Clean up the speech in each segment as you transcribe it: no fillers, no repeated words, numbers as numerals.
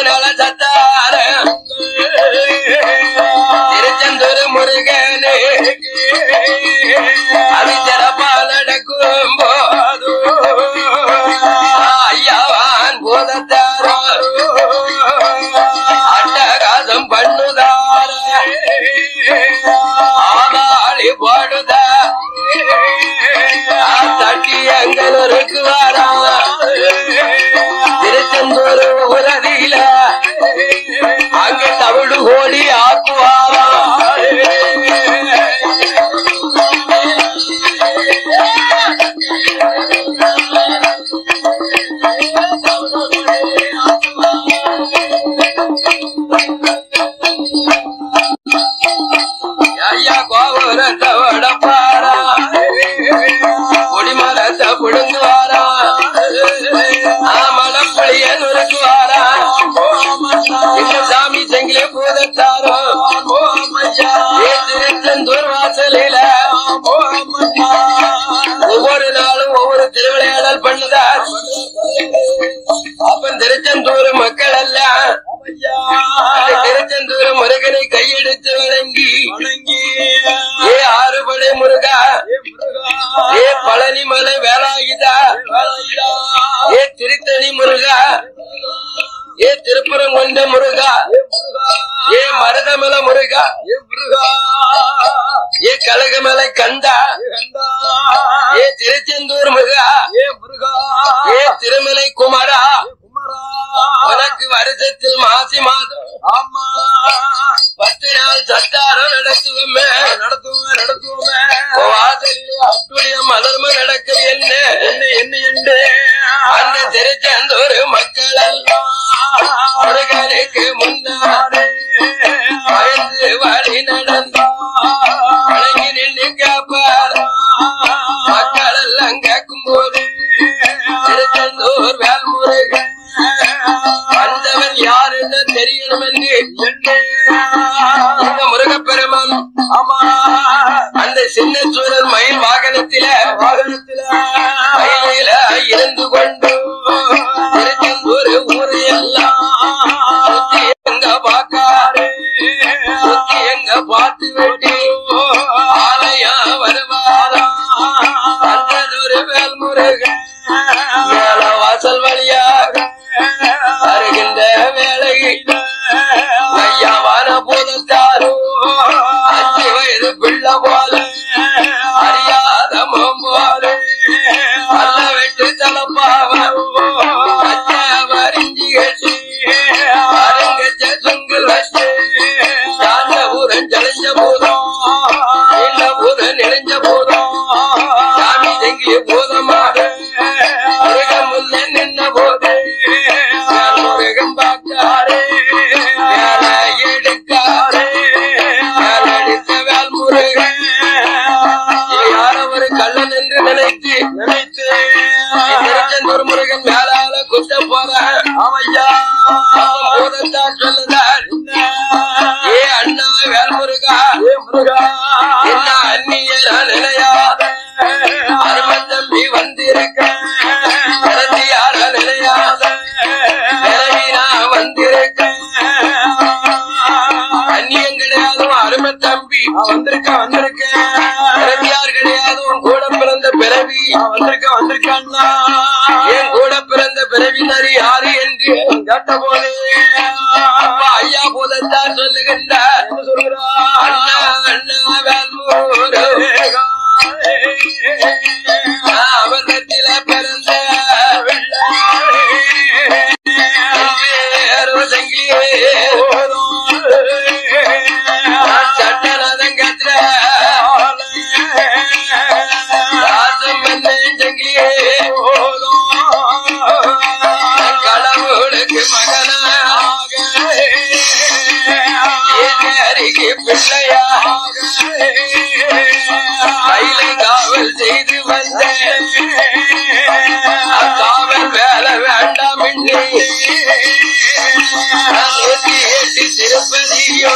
நல சத்தார திருச்செந்தூர் முருகனே அது சிறப்பால் நடக்கும் போது ஐயாவான் போதத்தாரோ அட்டகாசம் பண்ணுதார ஆதாளி போடுத தட்டி எங்களுக்கு வரா திருச்செந்தூர் உலகில அங்க தமிழ் கோடி ஆக்குவாரா ஐயா கோபுரத்தை வடப்பாரா கொடிமரத்தை புடுங்குவாரா மலப்புளிய நுறுக்குவாரா எங்க சாமி செங்கிலே பூதத்தாரோ திருச்செந்தூர் வாசலில ஒவ்வொரு நாளும் ஒவ்வொரு திருவிளையாடல் பண்ணுதார். அப்ப திருச்செந்தூர் மக்கள் எல்லாம் திருச்செந்தூர் முருகனை கையெடுத்து வணங்கி ஏ ஆறுபடை முருகா, ஏ பழனி மலை வேலாயுதா, ஏ திருத்தணி முருகா, ஏ திருப்பரங்குன்ற முருகா, ஏ மருதமலை முருகா, ஏ கழகமலை கந்தா, ஏ திருச்செந்தூர் முருகா, ஏ திருமலை குமரா, உனக்கு வருஷத்தில் மாசி மாதம் 10 நாள் சத்தாரம் நடத்துவோமே வாசலில் அட்டுடைய மலர்ம நடக்கும் என்ன என்று அந்த திருச்செந்தூர் மக்கள் எல்லாம் முருகனுக்கு முன்னாடி பயந்து வழி நடந்தா வழங்கி நின்று கேப்பார். மக்கள் எல்லாம் கேட்கும் போது திருச்செந்தூர் வேல்முருகன் வந்தவர் யார் என்று தெரியணும் என்று இந்த முருகப்பெருமான் அந்த சின்ன சூழல் மயில் வாகனத்தில மயில இருந்து கொண்டு திருச்செந்தூர் ஊரு எல்லாம் எங்க பாக்காரு எங்க பார்த்து விட்டு ஆலயா வருவாரா அந்ததொரு வேல்முருகன் மேல வாசல் வழியாக வருகின்ற வேளையில் ஐயாவான போதத்தாரோ 5 வயது பிள்ளை போல அறியாத போல அல்ல வெட்டு தலப்பாவரிஞ்சி கட்டி அருங்கச்ச சுங்குல் வச்சு சாந்த பூதம் ஜலிஞ்ச பூதம் நீண்ட பூதம் நெளிஞ்ச பூதம் சாமி செங்கிய பூதமாக முருகன் முன்ன நின்ன போது முருகன் பார்க்காரே எடுக்காரே அடித்த வேல் முருகன் யார ஒரு கள்ளன் என்று நினைத்து திருச்செந்தூர் முருகன் மேலால குத்த போற அவையா பூதத்தா சொல்லுதார். ஏ அண்ணா வேல் முருகா, என்ன அந்நியரா நிலையாத அருமை தம்பி வந்திருக்க யார நிலையாத நிலவினா வந்திருக்க அந்நியம் கிடையாது அருமை தம்பி வந்திருக்க பிறவியார் கிடையாது உன் கூட பிறந்த பிறவி வந்திருக்கா என் கூட பிறந்த பிறவினர் யாரு என்று கேட்ட போது ஐயா போதத்தார் சொல்லுகின்றார். அண்ணா அண்ணா வேல்முருகா அவர்கத்தில பிறந்த சட்டநாதன் கத்திர ராசம் செங்கிலியே கடவுளுக்கு மகனாக அருகே பிள்ளையாக கையில காவல் செய்து வந்த காவல் வேலை வேண்டாம் என்று 108 திருப்பதியோ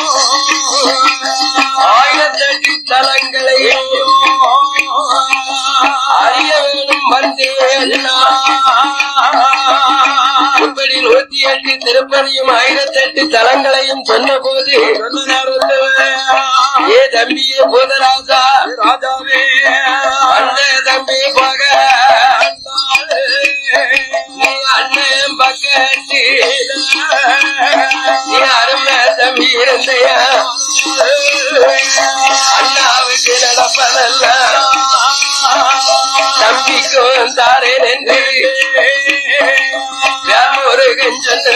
1008 தலங்களையோ அறிய வேணும் வந்தேன் இப்படி 108 திருப்பதியும் 1008 தலங்களையும் சொன்ன போது ஏ தம்பியே போதராஜா ராஜாவே அந்த தம்பி பக நீ அண்ணன் பக்கத்து நீ அருமை தம்பி இருந்தையா அண்ணாவுக்கு நடப்பதல்ல தம்பிக்கும் தாரேன் என்று முருகன் சொன்ன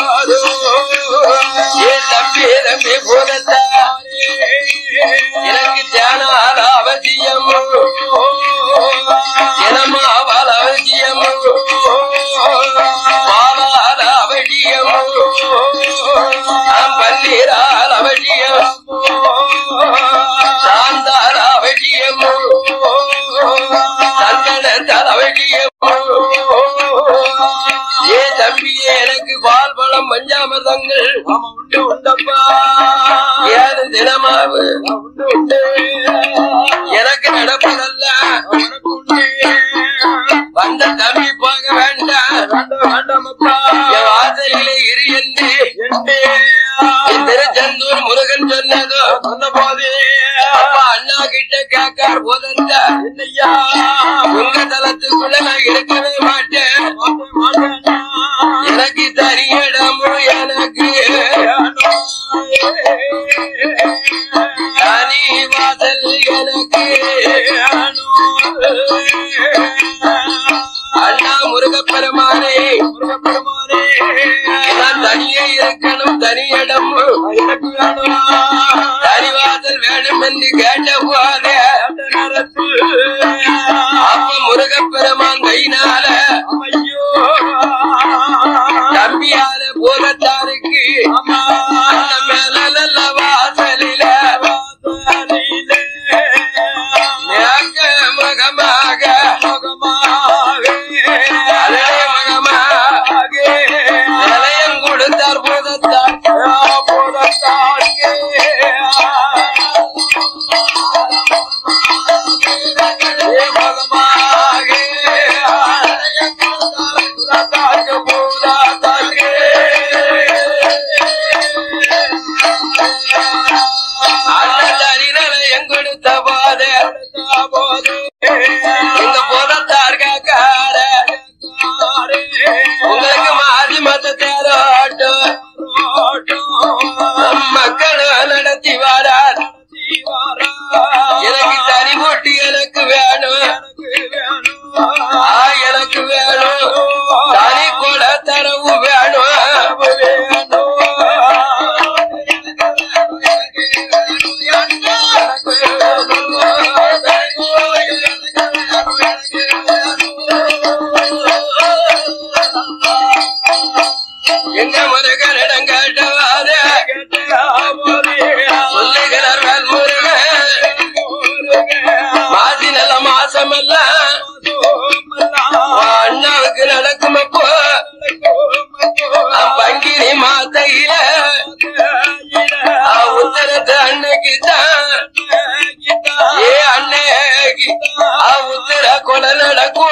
ஏ தம்பி தம்பி போதத்தா எனக்கு தியானால அவசியம் தினமாவால் அவசியம் பாலால் அவசியம் பன்னீரால் அவசியம் சாந்தால் அவசியம் சந்தனத்தால் அவசியம் ஏ தம்பியே எனக்கு பால் பழம் பஞ்சாமிர்தங்கள் உண்டு உண்டப்பா ஏது தினமாவு உண்டு உண்டு எனக்கு நடப்பதல்ல வந்த தம்பி போக வேண்டாம் வாசலிலே இரு என்று திருச்செந்தூர் முருகன் சொன்னதோ சொன்ன போதே அப்பா அண்ணா கிட்ட கேட்கார் போதந்த என்னையா உங்க தலத்துக்குள்ள நான் இருக்கவே மாட்டேன் எனக்கு தனியிடமும் எனக்கு தனி வாசல் எனக்கு அண்ணா முருகப்பெருமானே முருகப்பெருமானே நான் தனியே இருக்கணும் தனியிடம் எனக்கு வேணும் தனிவாசல் வேணும் என்று கேட்ட போதே அப்ப முருகப்பெருமான் கையினால தம்பியால போதத்தாருக்கு மேல நல்ல வாசலில மகமாக நிலையம் கொடுத்தார் போதத்தார் உங்களுக்கு மாதி மத தேரோட்டம் மக்கள் நடத்தி வாரார் எனக்கு தனி போட்டி எனக்கு வேணும் எனக்கு வேணும் தனி கொல தரவு வேணும் எங்க முருகனிடம் கேட்டவாத சொல்லுகிறார் முருகன் மாசி நல்ல மாசமல்ல அண்ணாவுக்கு நடக்கும் அப்போ பங்கிரி மாத்தையில உத்தரத்து அன்னைக்கு தான் ஏ அன்னைக்கு உத்தர கொலை நடக்கும்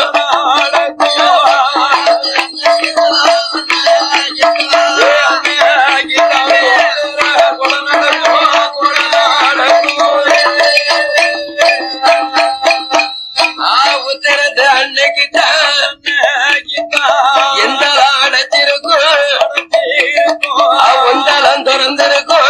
உத்தரத்து அன்னைக்கு தான் எந்த அடைச்சிருக்கும் ஒந்தளம் திறந்திருக்கும்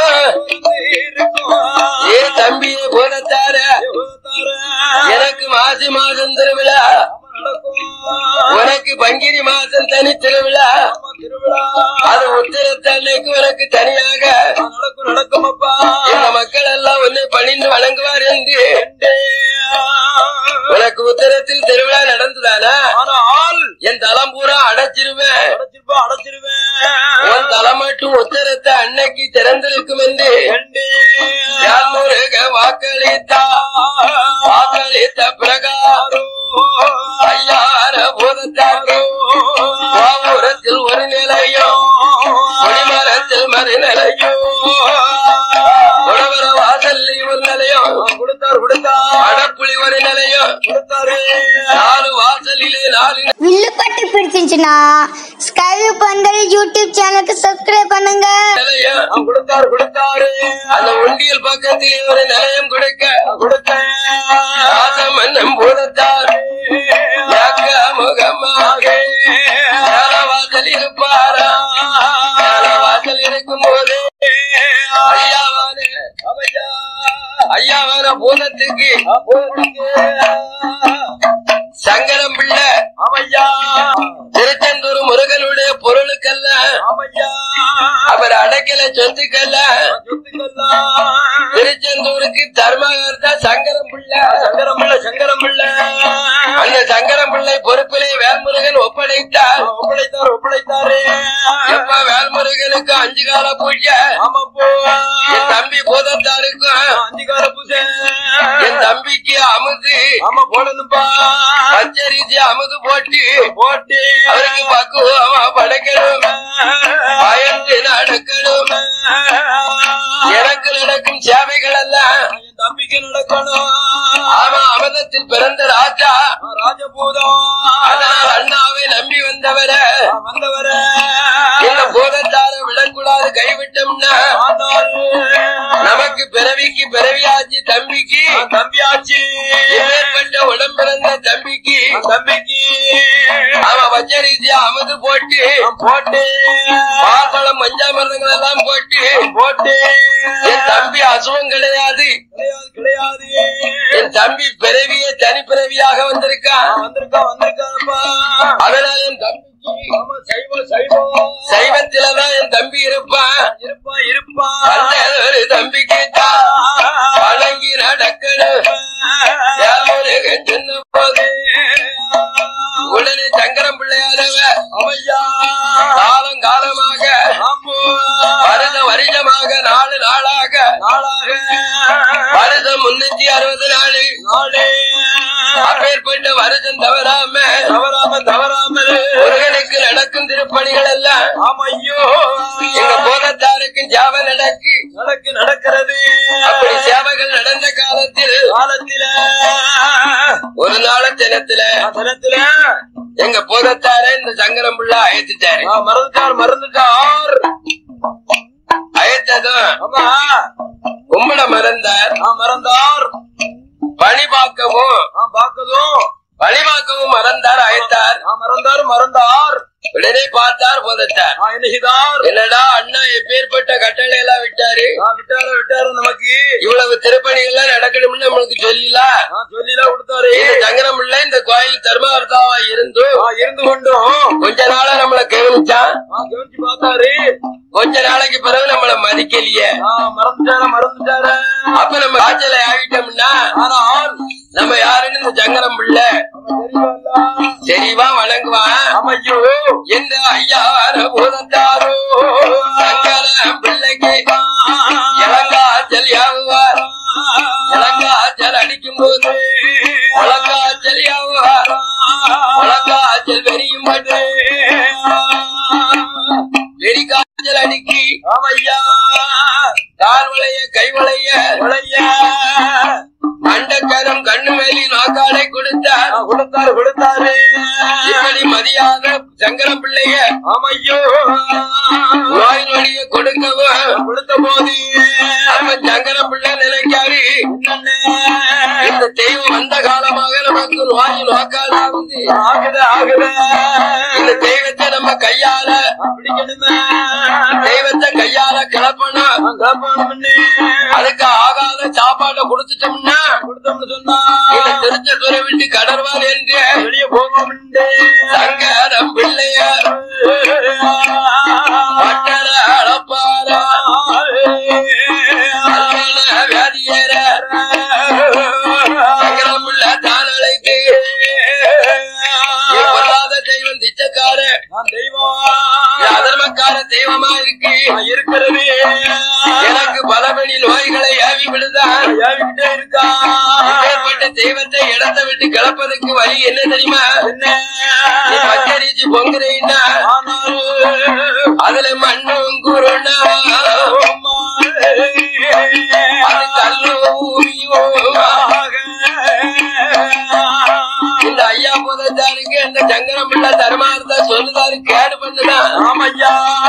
ஏ தம்பியை போலத்தார எனக்கு மாசி மாதம் திருவிழா உனக்கு பங்கிரி மாதம் தனி திருவிழா அது உத்திரத்து அன்னைக்கு உனக்கு தனியாக நடக்கும் அப்பா இந்த மக்கள் எல்லாம் உன்னை பணிந்து வணங்குவார் என்று உனக்கு உத்தரத்தில் திருவிழா நடந்ததானா ஆனால் என் தலம் பூரா அடைச்சிருவேன் உன் தலம் மட்டும் உத்தரத்தை அன்னைக்கு திறந்திருக்கும் என்று முருக வாக்களித்த பிரகாரம் ஐயார போதத்தாரோ பாவூரத்தில் ஒரு நிலையம் கொடிமரத்தில் மறுநிலையம் உடவர வாசல்லி ஒரு நிலையம் கொடுத்தார் அடப்புளி ஒரு நிலையம் கொடுத்தாரு 4 வாசலிலே 4 வில்லுப்பட்டு பிடிச்சிருந்துச்சுன்னா யூடியூப் சேனலுக்கு சப்ஸ்கிரைப் பண்ணுங்க. கொடுத்தாரு அந்த உண்டியல் பக்கத்திலே ஒரு நிலையம் கொடுக்க மன்னம் பூதத்தார் முகமாக வாசல் இருப்பாரா வாசல் இருக்கும் போது ஐயாவான பூதத்துக்கு சங்கரம் பிள்ளை திருச்செந்தூர் முருகனுடைய பொருளுக்கல்ல அவர் அடைக்கல சொத்துக்கல்ல திருச்செந்தூருக்கு தர்மகர்த்தா சங்கரம் பிள்ளை அந்த சங்கரம் பிள்ளை பொறுப்பிலே வேல்முருகன் ஒப்படைத்தாரு எப்ப வேல்முருகனுக்கு 5 கால பூஜை என் தம்பி போதத்தாருக்கும் 5 கால பூஜை என் தம்பிக்கு அமுது போடணும்பா பச்சரிசி அமுது போட்டு அவருக்கு பக்குவமா படைக்கணும் பயந்து நடக்கணும் எனக்கு நடக்கும் சேவைகள் எல்லாம் என் தம்பிக்கு நடக்கணும் அவன் அமிர்தத்தில் பிறந்த ராஜபூதம் அதனால் அண்ணாவை நம்பி வந்தவர இந்த பூதத்தார விடக்கூடாது கைவிட்டோம்னா நமக்கு பிறவிக்கு பிறவியாச்சு தம்பியாச்சு ஏற்பட்ட உடம்பிறந்த தம்பிக்கு அவன் பச்சரிசியா அமுது போட்டு பாசளம் பஞ்சாமிரதங்கள் எல்லாம் போட்டு என் தம்பி அசுவம் கிடையாது என் தம்பி பிறவியே தனி பிறவியாக வந்திருக்கான் அதனால என் தம்பிக்கு சைவத்திலதான் என் தம்பி இருப்பான் தம்பிக்கு வணங்கி நடக்கணும் சொன்ன போது உடனே சங்கரம் பிள்ளையாரவ காலமாக வருஷமாக 4 நாளாக வருஷம் 360 நாள் அப்பேற்பட்ட வருஷம் தவறாமல் முருகனுக்கு நடக்கும் திருப்பணிகள் எல்லாம் எங்க போதத்தாருக்கும் சேவை நடக்கிறது அப்படி சேவைகள் நடந்த காலத்தில் ஒரு நாள தினத்துல எங்க போதத்தார இந்த சங்கரம் பிள்ளை அழைத்துட்டாரு மறந்துட்டார் அழைத்ததும் கும்பிட மறந்தார் பணி பார்க்கவும் மறந்தார் அழைத்தார் மறந்தார் உடனே பார்த்தார் போதத்தார் என்னடா அண்ணா எப்பேற்பட்ட கட்டளை எல்லாம் விட்டாரு நமக்கு இவ்வளவு திருப்பணிகள் எல்லாம் நடக்கணும்னு நம்மளுக்கு சொல்லிலாம் கொடுத்தாரு சங்கரம் பிள்ளை இந்த கோயில் தர்மகர்த்தாவா இருந்து கொண்டும் கொஞ்ச நாளா நம்மளை கவனிச்சான் பார்த்தாரு கொஞ்ச நாளைக்கு பிறகு நம்மள மதிக்கலையே மறந்துட்டாரு அப்ப நம்ம காய்ச்சலை ஆகிட்டோம்னா நம்ம யாருன்னு இந்த சங்கரம் பிள்ளை தெரியவா வணங்குவான் எந்த ஐயா பூதத்தாரோ சங்கரம் பிள்ளைக்கு இளங்காய்ச்சல் யாவுவார் இளங்காய்ச்சல் அடிக்கும் போது முழங்காய்ச்சல் யாவுவார் முழங்காய்ச்சல் வெறியும் பட்டு வெறி காய்ச்சல் அடிக்கி கால் வளைய கை வளைய அண்டக்கரம் கண்ணு மேலி நாக்காடை கொடுத்தாரு இப்படி மதியாக சங்கரம் பிள்ளைய நோய் நொடிய கொடுத்த போது அப்ப சங்கரம் பிள்ளை நினைக்காரு இந்த தெய்வம் வந்த காலமாக நமக்கு நோய் நோக்காலாகுது இந்த தெய்வத்தை நம்ம கையால தெய்வத்தை கையால கிளப்பணும் அதுக்கு ஆகாத சாப்பாட்டை கொடுத்துட்டோம்னா சொன்னா தெரிஞ்ச துறை விட்டு கடற்வார் என்று வெளியே போவோம் சங்கரம் பிள்ளையார் பட்டர அளப்பாரா வியாதியேற சங்கரம் பிள்ளை தான் அழைத்து பொல்லாத தெய்வம் திச்சக்கார அதர்மக்கார தெய்வமா இருக்கிறது எனக்கு பலபடி நோய்களை ஏவி விடுதான் ஏற்பட்ட தெய்வத்தை இடத்தை விட்டு கிளப்பதற்கு வழி என்ன தெரியுமா பச்சரிசி பொங்குறீன்னா அதுல மண்ணும் குருணா அது கல்லூரியும் இந்த ஐயா போதாருக்கு இந்த சங்கரம் பிள்ளை தர்மார்த்தா சொல்லுதாரு கேடு பண்ணுதான்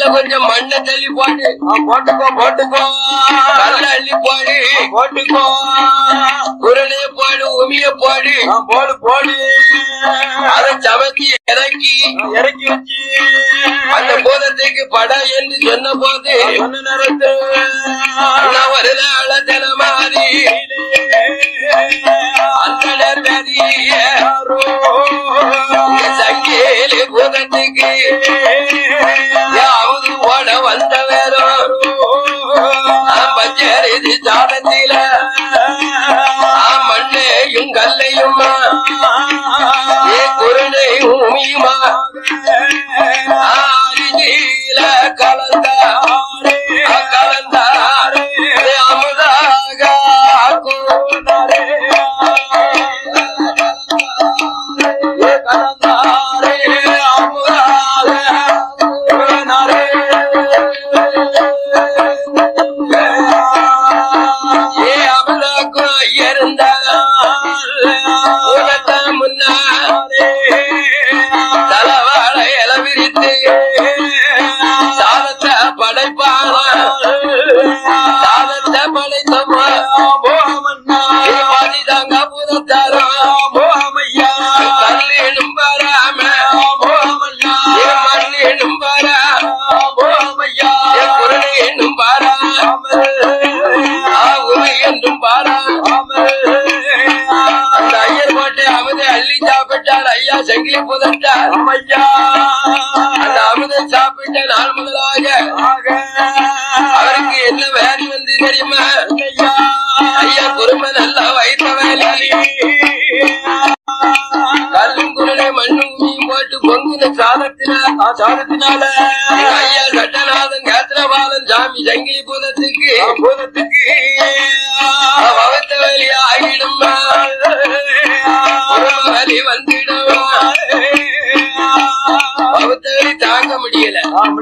அதுல கொஞ்சம் மண்ணை தள்ளி போட்டு போட்டுக்கோ கல்ல அள்ளி போடு போட்டுக்கோ குருணைய போடு உமிய போடு போடு அதை சமைச்சி இறக்கி வச்சு அந்த பூதத்துக்கு படா என்று சொன்ன போது ஒரு நாள தினமாறி அந்த சங்கேலி பூதத்துக்கு யாவது ஓட வந்த வேறும் பச்சரிசி சாதத்தில மண்ணையும் கல்லையும் குருணை உமியுமா அரிசியில கலந்தாரே அமுதாக சங்கிலி புதட்டார் அந்த அமுதை சாப்பிட்ட நாள் முதலாக அவருக்கு என்ன வேலை வந்து தெரியுமா ஐயா குறும்ப நல்லா வைத்த வேலை கல்லும் குருணை மண்ணும் மீன் போட்டு பொங்கின சாதத்தினால ஐயா சட்டநாதன் கேத்திரபாலன் சாமி சங்கிலி பூதத்துக்கு வகுத்த வேலி ஆகிடும் வலி வந்துடும் தாங்க முடியல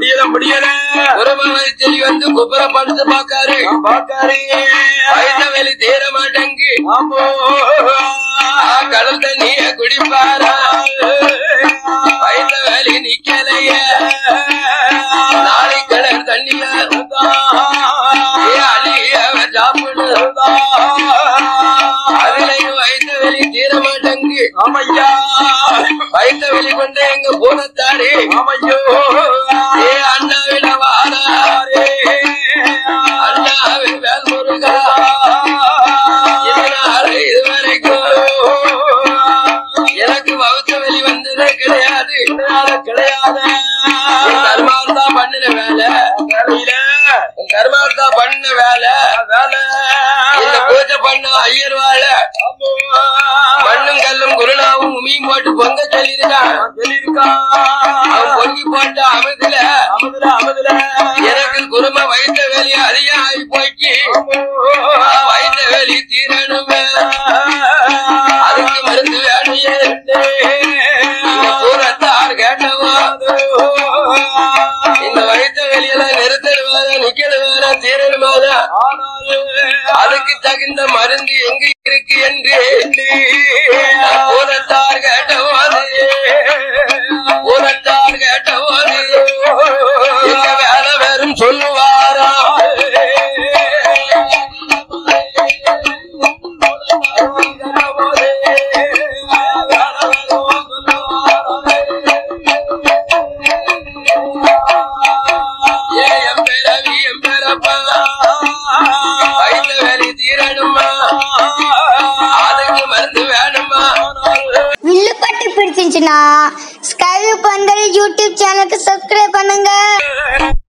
உரமதி வந்து குப்புற படுத்து பாக்காரு வயச வேலி தேர மாட்டேங்கு கடல் தண்ணிய குடிப்பாரா வயச வேலி நிக்கலைய நாளை கடல் தண்ணிய அழியவர் சாப்பிடு அதுலயும் வயச வேலி தீர மாட்டேங்கு ஆமையா வயச வெளி கொண்டு எங்க பூனத்தாரே ஆமையோ ஏ அண்ணாவிட வாராரே அண்ணாவின் வேல் முருகா இதனால இதுவரைக்கும் எனக்கு வகுத்த வெளி வந்ததே கிடையாது கர்மார்த்தா பண்ணின வேலை கர்மார்த்தா பண்ண வேலை இந்த பூஜை பண்ண ஐயர் வாழை மண்ணும் கல்லும் குருணாவும் உமியும் போட்டு பொங்க சொல்லிருக்கான் அவன் பொங்கி போட்ட அமுதுல எனக்கு குரும வைத்த வேலையை அதிகம் ஆகி போக்கி வைத்த வேலி தீரணுமே அதுக்கு மருந்து வேணுமே பூரத்தார் கேட்டவோ இந்த வைத்த வேலையெல்லாம் நிறுத்தணுமாதா நிக்கணுமாதா தீரணுமாதா அதுக்கு தகுந்த மருந்து எங்க இருக்கு என்று பூரத்தார் கேட்டவோது எங்க வேலை வேறும் சொல்லுவாரா பிடிச்சிருந்துச்சுன்னா ஸ்கைவியூ பந்தல் யூடியூப் சேனலுக்கு சப்ஸ்கிரைப் பண்ணுங்க.